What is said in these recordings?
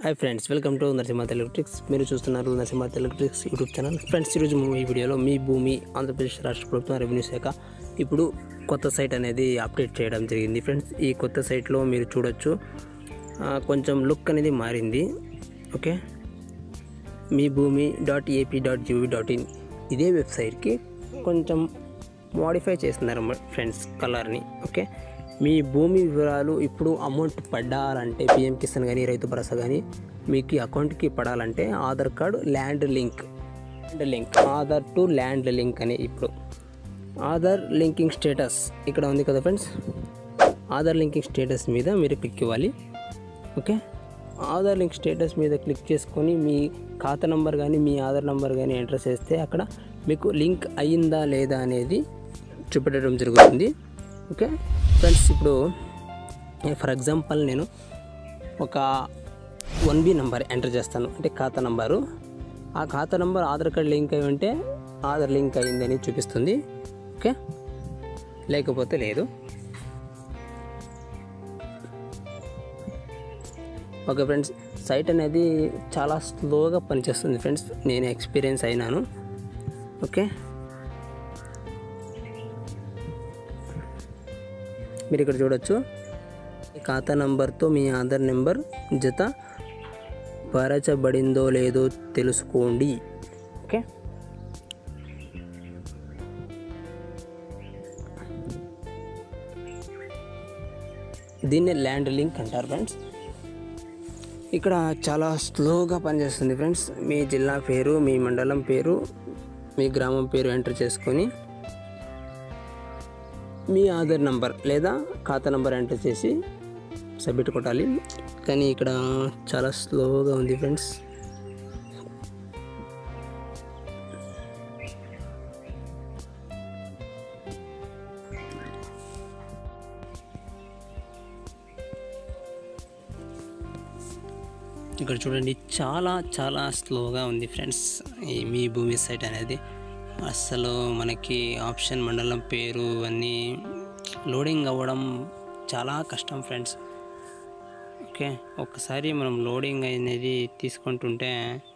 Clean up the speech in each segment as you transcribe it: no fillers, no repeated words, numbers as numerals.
Hi friends, welcome to Narasimha electrics. మీరు చూస్తున్నారు Narasimha electrics YouTube channel. Friends, ఈరోజు ఈ వీడియోలో మీ భూమి ఆంధ్రప్రదేశ్ రాష్ట్ర ప్రభుత్వం రెవెన్యూ శాఖ ఇప్పుడు కొత్త సైట్ అనేది అప్డేట్ చేయడం జరిగింది. ఫ్రెండ్స్, ఈ కొత్త సైట్లో మీరు చూడొచ్చు, కొంచెం లుక్ అనేది మారింది. ఓకే, మీ భూమి .ap.gov.in ఇదే వెబ్సైట్కి కొంచెం మోడిఫై చేస్తున్నారు ఫ్రెండ్స్, కలర్ని. ఓకే, మీ భూమి వివరాలు ఇప్పుడు అమౌంట్ పడాలంటే పిఎం కిసాన్ కానీ రైతు భరోసా కానీ మీకు అకౌంట్కి పడాలంటే Aadhaar card land link Aadhaar to land link అని ఇప్పుడు ఆధార్ లింకింగ్ స్టేటస్ ఇక్కడ ఉంది కదా ఫ్రెండ్స్. ఆధార్ లింకింగ్ స్టేటస్ మీద మీరు క్లిక్ ఇవ్వాలి. ఓకే, ఆధార్ లింక్ స్టేటస్ మీద క్లిక్ చేసుకొని మీ ఖాతా నంబర్ కానీ మీ ఆధార్ నంబర్ కానీ ఎంటర్ చేస్తే అక్కడ మీకు లింక్ అయ్యిందా లేదా అనేది చూపెట్టడం జరుగుతుంది. ఓకే ఫ్రెండ్స్, ఇప్పుడు ఫర్ ఎగ్జాంపుల్ నేను ఒక 1B నంబర్ ఎంటర్ చేస్తాను, అంటే ఖాతా నంబరు. ఆ ఖాతా నంబర్ ఆధార్ కార్డ్ లింక్ అయి ఉంటే ఆధార్ లింక్ అయ్యిందని చూపిస్తుంది. ఓకే, లేకపోతే లేదు. ఓకే ఫ్రెండ్స్, సైట్ అనేది చాలా స్లోగా పనిచేస్తుంది ఫ్రెండ్స్, నేను ఎక్స్పీరియన్స్ అయినాను. ఓకే, మీరు ఇక్కడ చూడొచ్చు, ఖాతా నంబర్తో మీ ఆధార్ నెంబర్ జత పరచబడిందో లేదో తెలుసుకోండి. ఓకే, దీన్నే ల్యాండ్ లింక్ అంటారు ఫ్రెండ్స్. ఇక్కడ చాలా స్లోగా పనిచేస్తుంది ఫ్రెండ్స్. మీ జిల్లా పేరు, మీ మండలం పేరు, మీ గ్రామం పేరు ఎంటర్ చేసుకొని మీ ఆధార్ నంబర్ లేదా ఖాతా నంబర్ ఎంటర్ చేసి సబ్మిట్ కొట్టాలి. కానీ ఇక్కడ చాలా స్లోగా ఉంది ఫ్రెండ్స్. ఇక్కడ చూడండి, చాలా చాలా స్లోగా ఉంది ఫ్రెండ్స్ ఈ మీ భూమి సైట్ అనేది. అస్సలు మనకి ఆప్షన్ మండలం పేరు అన్నీ లోడింగ్ అవ్వడం చాలా కష్టం ఫ్రెండ్స్. ఓకే, ఒక్కసారి మనం లోడింగ్ అనేది తీసుకుంటుంటే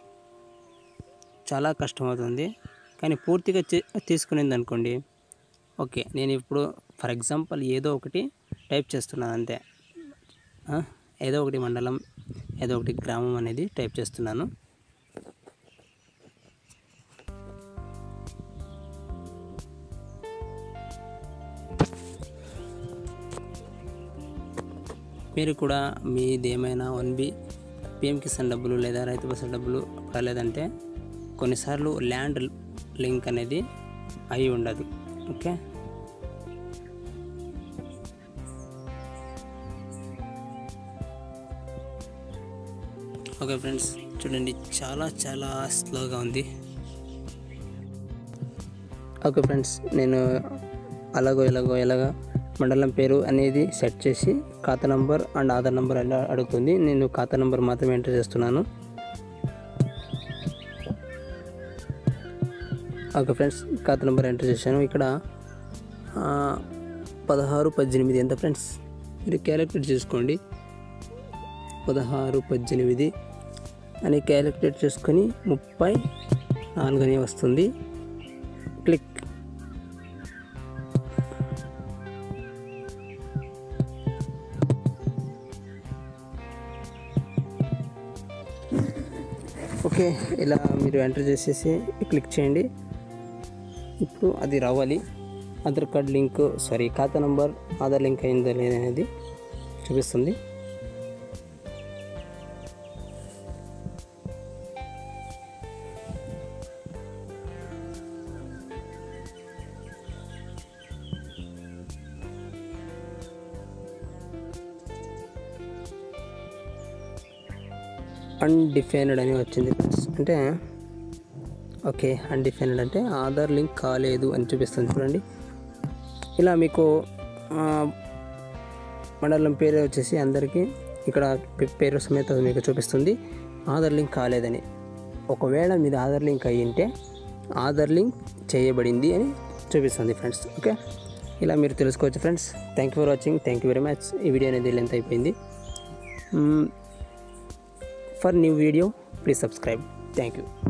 చాలా కష్టమవుతుంది. కానీ పూర్తిగా తీసుకునేది అనుకోండి. ఓకే, నేను ఇప్పుడు ఫర్ ఎగ్జాంపుల్ ఏదో ఒకటి టైప్ చేస్తున్నాను అంతే. ఏదో ఒకటి మండలం, ఏదో ఒకటి గ్రామం అనేది టైప్ చేస్తున్నాను. మీరు కూడా మీదేమైనా 1B పిఎం కిసాన్ డబ్బులు లేదా రైతు భరోసా డబ్బులు పడలేదంటే కొన్నిసార్లు ల్యాండ్ లింక్ అనేది అయి ఉండదు. ఓకే, ఓకే ఫ్రెండ్స్, చూడండి, చాలా చాలా స్లోగా ఉంది. ఓకే ఫ్రెండ్స్, నేను ఎలాగా మండలం పేరు అనేది సెట్ చేసి ఖాతా నంబర్ అండ్ ఆధార్ నంబర్ అలా అడుగుతుంది. నేను ఖాతా నంబర్ మాత్రమే ఎంటర్ చేస్తున్నాను. ఓకే ఫ్రెండ్స్, ఖాతా నంబర్ ఎంటర్ చేశాను. ఇక్కడ 1618 ఎంత ఫ్రెండ్స్, మీరు క్యాలిక్యులేట్ చేసుకోండి. 1618 అని క్యాలిక్యులేట్ చేసుకొని 34 అని వస్తుంది. క్లిక్. ఓకే, ఇలా మీరు ఎంటర్ చేసేసి క్లిక్ చేయండి. ఇప్పుడు అది రావాలి. ఆధార్ కార్డ్ లింక్ ఖాతా నంబర్ ఆధార్ లింక్ అయిందా లేదా అనేది చూపిస్తుంది. అన్డిఫైన్డ్ అని వచ్చింది ఫ్రెండ్స్. అంటే ఓకే, అన్డిఫైన్డ్ అంటే ఆధార్ లింక్ కాలేదు అని చూపిస్తుంది. చూడండి, ఇలా మీకు మండలం పేరు వచ్చేసి అందరికీ ఇక్కడ పేరు సమేత మీకు చూపిస్తుంది ఆధార్ లింక్ కాలేదని. ఒకవేళ మీది ఆధార్ లింక్ అయ్యింటే ఆధార్ లింక్ చేయబడింది అని చూపిస్తుంది ఫ్రెండ్స్. ఓకే, ఇలా మీరు తెలుసుకోవచ్చు friends. Thank you for watching. Thank you very much. ఈ వీడియో అనేది లెంత్ అయిపోయింది. For new video please subscribe. Thank you.